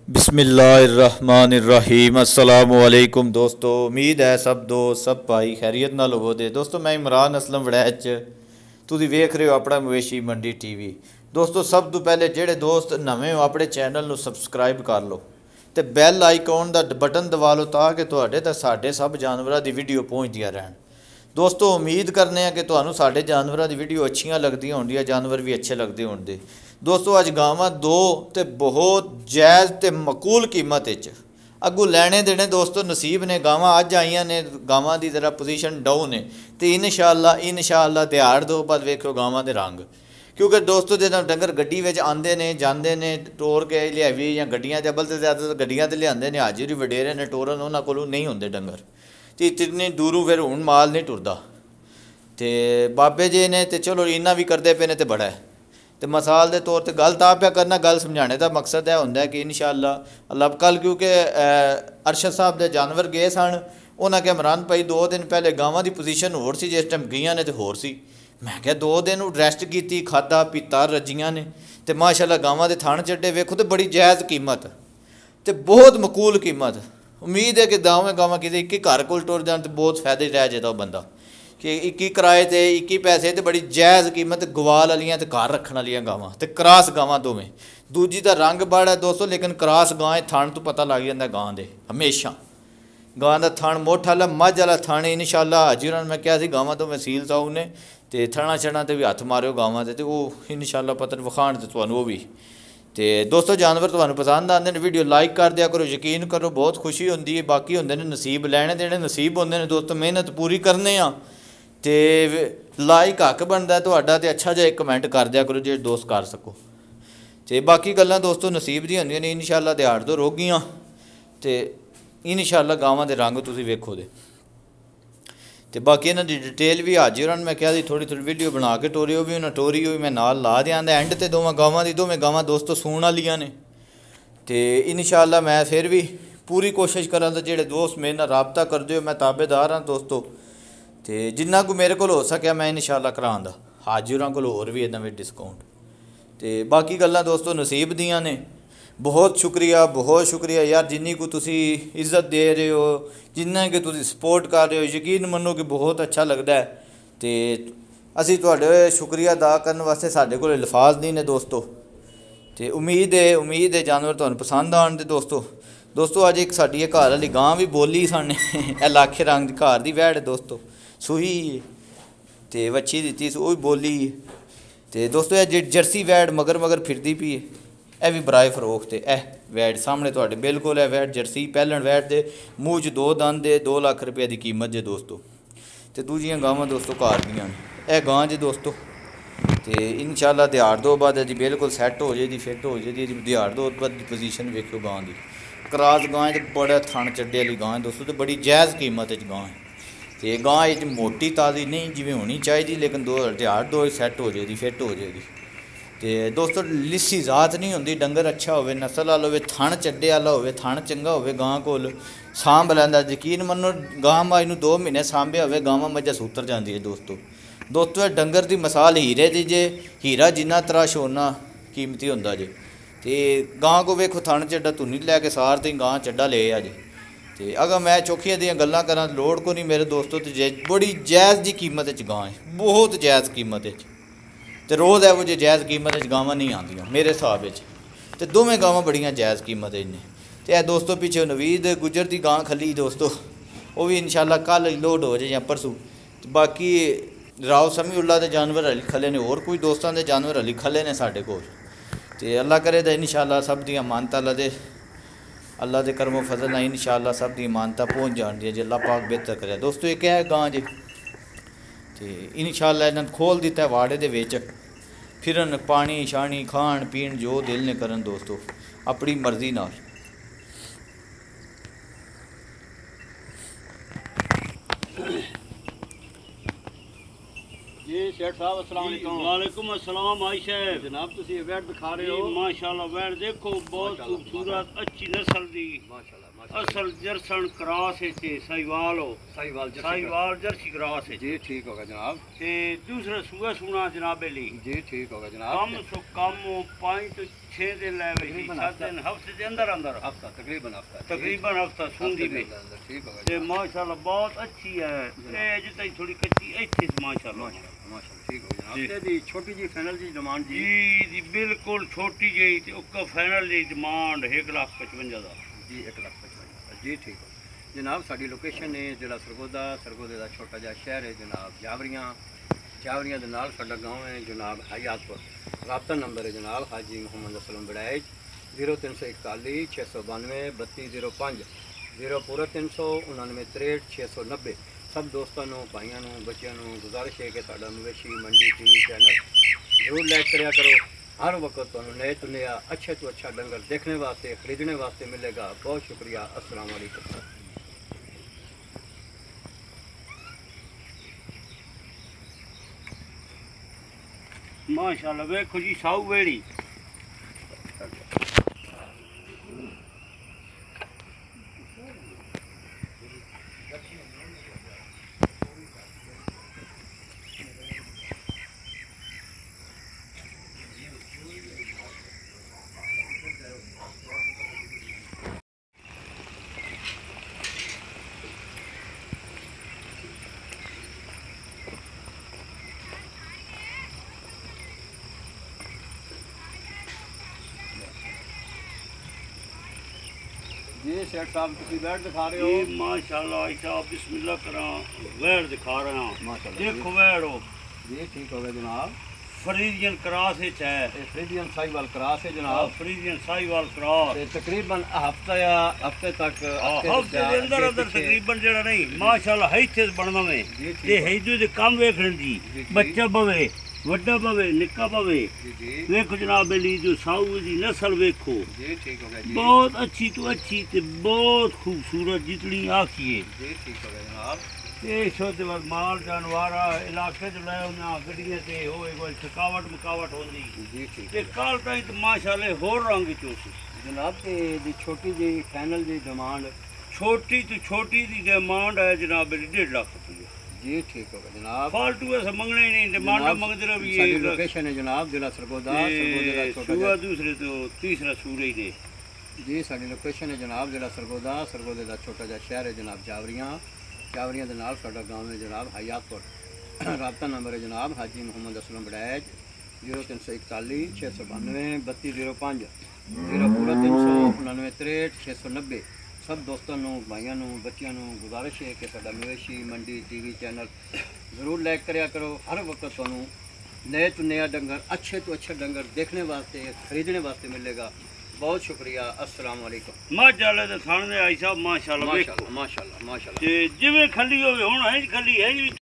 बिस्मिल्लाहिर्रहमानिर्रहीम अस्सलामुअलैकुम दोस्तों। उम्मीद है सब दोस्त सब भाई खैरियत नाल होवोगे। दोस्तों मैं इमरान असलम वड़ैच तुसीं वेख रहे हो अपना मवेशी मंडी टीवी। दोस्तों सब तो पहले जेड़े दोस्त नवे हो अपने चैनल नू सबसक्राइब कर लो तो बैल आइकॉन का बटन दबा लो ताकि तुहाडे ते साडे सब जानवरों की वीडियो पहुँचदियाँ रहन। दोस्तों उम्मीद करने कि तुहानू साडे जानवरों की वीडियो अच्छियां लगदियां होंदियां, जानवर भी अच्छे लगते होंगे। दोस्तों अज गावां दो तो बहुत जायज़ तो मकूल कीमत अगू लैने देने दोस्तों नसीब ने। गावां अज आईयां ने, गावां की जरा पोजीशन डाउन है तो इंशाअल्लाह दिहाड़ दो बाद वेखो गावां दे रंग। क्योंकि दोस्तों जो डंगर गड्डी में आते ने जाते ने टोर के लियावी या गड्डियां अबल तो ज़्यादा गड्डियां तो लियाते ने, हाजिर भी वडेरे ने टोरन उन्होंने कोलों नहीं होंगे डंगर तो इतनी दूरों फिर हूँ माल नहीं टुरदा। तो बाबे जी ने तो चलो इन्ना भी करते पे ने तो बड़ा है। तो मिसाल के तौर पर गल तां पिया करना, गल समझाने का मकसद है होंदा कि इंशाअल्लाह अल्लाह कल क्योंकि अरशद साहब के जानवर गए सन, उन्हें क्या इमरान भाई 2 दिन पहले गावां की पोजीशन होर सी, जिस टाइम गईयां ने तो होर सी। मैं क्या 2 दिन रैसट की, खादा पीता रजियां ने तो माशाअल्लाह गावां के थण चढ़े वेखो तो बड़ी जायज़ कीमत तो बहुत मकूल कीमत। उम्मीद है कि दावें गावां किते एक ही घर कोल टुर जान तो बहुत फायदे रह जाता वो बंदा कि एक ही किराए ते एक ही पैसे तो बड़ी जायज़ कीमत गवाल वालियां तो घर रखने वालियां गावां तो क्रॉस गावां दोवें। दूजी का रंग बड़ा है दोस्तों, लेकिन क्रॉस गां थण तो पता लग जाता गां दे हमेशा। गां का थण मुठ वाला मझ वाला थण इंशाअल्लाह हाजिर मैं क्या गावां तो वसील साहू ने तो थणा छणा तो भी हथ मारियो गावां दे तो वो इंशाअल्लाह पता विखाण तो तुहानूं वो भी। तो दोस्तों जानवर तुहानूं पसंद आते हैं वीडियो लाइक कर दिया करो, यकीन करो बहुत खुशी होंदी है। बाकी होंदे ने नसीब लैने देने, नसीब होंदे ने दोस्तों, मेहनत पूरी करने तो लाइक हक बनता तुहाडा तो अच्छा जिहा कमेंट कर दिया करो जे दोस्त कर सको। तो बाकी गल्लां दोस्तों नसीब दी होंदियां ने। इंशाअल्लाह दिहाड़ तो रोगियां तो इंशाअल्लाह गावां दे रंग तुसीं वेखो दे। तो बाकी इन्हां दी डिटेल भी हाजिर मैं क्या थोड़ी थोड़ी वीडियो बना के टोरियो भी उन्हें टोरी हुई मैं नाल ला दियां। एंड ते दोवें गावां दोस्तों सूण वालियां ने तो इंशाअल्लाह मैं फिर भी पूरी कोशिश करा तो जेड़े दोस्त मेरे नाल राबता करदे हो मैं ताबेदार हाँ दोस्तों। तो जिन्ना को मेरे को हो सकिया मैं इंशाअल्लाह करांदा हाजिरां को होर भी इदां में डिस्काउंट। तो बाकी गल्लां दोस्तों नसीब दियां ने। बहुत शुक्रिया यार जिन्नी को तुसी इज्जत दे रहे हो, जिन्ना कि तुसी सपोर्ट कर रहे हो, यकीन मनो कि बहुत अच्छा लगता है। तो असी तुहाडे शुक्रिया अदा करने वास्ते साडे कोल लफाज नहीं ने दोस्तों। तो उम्मीद है जानवर तुहानूं पसंद आन दे दोस्तों अज एक साडी घर वाली गां भी बोली साने लाखे रंग दी घर दी वैड़ दोस्तों सूही तो वच्छी दित्ती वो भी बोली। तो दोस्तों यह जर्सी वैड़ मगर फिरदी पई है, यह भी बराए फरोख्त है। वैड़ सामने तुहाडे बिल्कुल है वैड़ जर्सी पैलन वैड़ दे मूँह च 2 दंद दे 2 लाख रुपये की कीमत जे दोस्तों। तो दूजियां गावां दोस्तों घर दियां ने गां जे दोस्तों। तो इंशाअल्लाह दिहाड़ दो बाद जी बिल्कुल सैट हो जाएगी, फिट हो जाएगी। दिहाड़ दो बाद पोजीशन वेखो गां की क्रॉस गां तो बड़ा थण चड्डे वाली गां दोस्तों तो बड़ी जायज़ कीमत गां है। तो गां मोटी ताज़ी नहीं जिवें होनी चाहिए, लेकिन दिहाड़ दो सैट हो जाएगी, फिट हो जाएगी। तो दोस्तों लिस्सी जात नहीं होंदी, डंगर अच्छा होवे, नस्ल वाला होवे, थण चड्डे वाला होवे, थण चंगा होवे, गां कोल सांभ लैंदा। यकीन मनो गां माई नूं 2 महीने सांभे होवे गावां मझां सूतर जांदी है दोस्तों डंगर की मिसाल हीरे दी जे, हीरा जिन्ना तराश उन्ना कीमती होंदा जे। तो गां को वेखो थण चड्डा धुनी लैके सार ती गां चड्डा ले आ जे। तो अगर मैं चौखियां दियां गल्लां करा लोड़ को नहीं मेरे दोस्तों तो बड़ी जायज़ जी कीमत गां है, बहुत जायज़ कीमत तो रोज़ है वो जो जायज़ कीमत गावां नहीं आंदियां मेरे हिसाब से। तो दोवें गावां बड़ियां जायज़ कीमत ने। तो यह दोस्तों पिछे नवीद गुजर की गां खली दोस्तों वो भी इंशाअल्लाह कल लोड हो जाए या परसों। तो बाकी राव समीउल्लाह के जानवर हली खले ने, होर कोई दोस्तों के जानवर हली खले ने साढ़े कोल। तो अल्लाह करे तो इंशाअल्लाह सब दी मानता अल्लाह के करमो फजल ना इंशाअल्लाह सब दी मानता पहुँच जाती है जे अल्लाह पाक बेहतर करे। दोस्तों एक है गां जे तो इंशाअल्लाह इन्होंने खोल दिता है वाड़े दे विच, फिरन पानी शानी खाण पीण जो दिल ने करन दोस्तों अपनी मर्जी नाल। जी शेख साहब अस्सलाम वालेकुम। वालेकुम अस्सलाम आई साहब। जनाब तुसी वैड़ दिखा रहे हो माशाल्लाह वैड़ देखो बहुत खूबसूरत अच्छी नस्ल दी माशाल्लाह असल जर्सन क्रॉस है ते साहिवाल हो साहिवाल जर्सी क्रॉस है जी ठीक होगा जनाब। ते दूसरा सुआ सुना जनाब ली जी ठीक होगा जनाब। कम सो कम 5 6 दिन ले वही 7 दिन हफ्ते के अंदर अंदर हफ्ता तकरीबन हफ्ता सूंदी में ठीक हो ते माशाल्लाह बहुत अच्छी है ये जितनी थोड़ी कच्ची इतनी माशाल्लाह माशाल्लाह ठीक हो जनाब ते दी छोटी जी फाइनल जी डिमांड जी जी बिल्कुल छोटी जी ते उसका फाइनल जी डिमांड 1,55,000 दा जी 1,55,000 जी ठीक हो जनाब साडी लोकेशन है जिला सरगोदा दा छोटा जिहा शहर है जनाब जावरियां दे नाल साडा गांव है जनाब हयातपुर राब्ता नंबर है जनाब हाजी मोहम्मद असलम बड़ैच 0341 692 3205 0 399 63 690 सब दोस्तों भाइयों बच्चों गुजारिश है कि साडा मवेशी मंडी टीवी चैनल जरूर लाइक कराया करो। हर वक्त तो नए तो नया अच्छे तो अच्छा डंगर देखने वास्ते खरीदने वास्ते मिलेगा। बहुत शुक्रिया। अस्सलाम वालेकुम। माशाल्लाह वे खुशी साऊ वेड़ी जी शेख साहब तुम बैठ दिखा रहे हो। ये माशाल्लाह ऐसा बिस्मिल्लाह करा वेड़ दिखा रहे हैं माशाल्लाह देखो वेड़ हो जी ठीक हो गया जनाब। फ्रीजियन क्रॉस है फ्रीजियन साहिवाल क्रॉस है जनाब। फ्रीजियन साहिवाल क्रॉस तकरीबन हफ्ते तक हफ्ते के अंदर अंदर तकरीबन जरा नहीं माशाल्लाह है थे बनवा में ते है जो काम वेखण दी बच्चा बवे वड्डा पवे निक्का पवे देखो जनाब बेली जो साऊ दी नस्ल देखो जी ठीक हो गया जी। बहुत अच्छी तो अच्छी ते बहुत खूबसूरत जितनी आखिए जी ठीक हो गया जनाब। ये छोटे बस माल जानवारा इलाके च ले ना गड्डियां ते होए कोई थकावट मकावट होंदी जी ठीक ते कल ताईं तो माशाल्लाह होर रंग चोसी जनाब ते दी छोटी जी फाइनल जी डिमांड छोटी तो छोटी दी डिमांड है जनाब 1.5 लाख रुपया जी ठीक हो गया जनाब। फालतू ऐसा मंगने ही नहीं डिमांड मंगते रहो भी साडी ये लोकेशन है जनाब जिला सरगोदा दा छोटा सुआ जिहा दूसरे तो तीसरा सूरज दे जी साडी लोकेशन है जनाब जिला सरगोदा दा छोटा जिहा शहर है जनाब जावरियां दे नाल साडा गांव है जनाब हयातपुर। राब्ता नंबर है जनाब हाजी मोहम्मद असलम बड़ैच 0341 692 3205 0 399 63 690। सब दोस्तों भाइयों बच्चों गुजारिश है कि साडा मवेशी मंडी टीवी चैनल जरूर लाइक कराया करो। हर वक्त तुहानू नए तो नया डंगर अच्छे तो अच्छा डंगर देखने वास्ते खरीदने वास्ते मिलेगा। बहुत शुक्रिया। अस्सलाम वालेकुम। माशाल्लाह दे थाने दे आई साहब माशाल्लाह देखो माशाल्लाह माशाल्लाह माशाल्लाह ते जिवें खली होवे हुण है खली है